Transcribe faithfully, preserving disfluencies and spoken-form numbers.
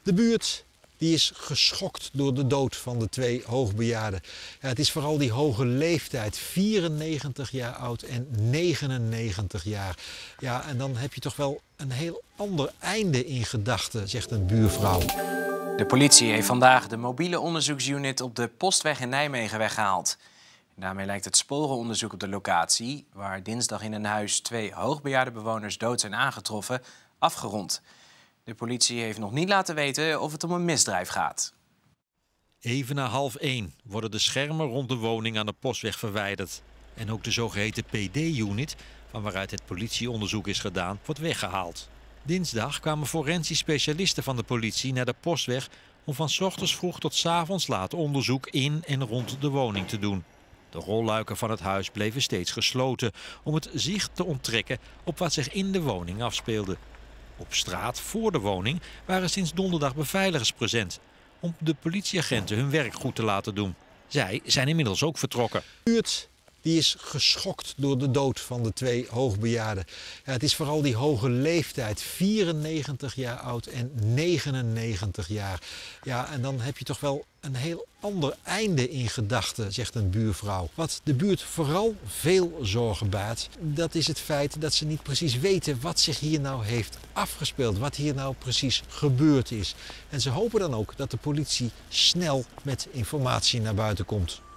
De buurt die is geschokt door de dood van de twee hoogbejaarden. Ja, het is vooral die hoge leeftijd, vierennegentig jaar oud en negenennegentig jaar. Ja, en dan heb je toch wel een heel ander einde in gedachten, zegt een buurvrouw. De politie heeft vandaag de mobiele onderzoeksunit op de Postweg in Nijmegen weggehaald. Daarmee lijkt het sporenonderzoek op de locatie, waar dinsdag in een huis twee hoogbejaarde bewoners dood zijn aangetroffen, afgerond. De politie heeft nog niet laten weten of het om een misdrijf gaat. Even na half één worden de schermen rond de woning aan de Postweg verwijderd. En ook de zogeheten P D-unit, van waaruit het politieonderzoek is gedaan, wordt weggehaald. Dinsdag kwamen forensisch specialisten van de politie naar de Postweg om van 's ochtends vroeg tot 's avonds laat onderzoek in en rond de woning te doen. De rolluiken van het huis bleven steeds gesloten om het zicht te onttrekken op wat zich in de woning afspeelde. Op straat voor de woning waren sinds donderdag beveiligers present om de politieagenten hun werk goed te laten doen. Zij zijn inmiddels ook vertrokken. De buurt die is geschokt door de dood van de twee hoogbejaarden. Ja, het is vooral die hoge leeftijd, vierennegentig jaar oud en negenennegentig jaar. Ja, en dan heb je toch wel een heel ander einde in gedachten, zegt een buurvrouw. Wat de buurt vooral veel zorgen baart, dat is het feit dat ze niet precies weten wat zich hier nou heeft afgespeeld. Wat hier nou precies gebeurd is. En ze hopen dan ook dat de politie snel met informatie naar buiten komt.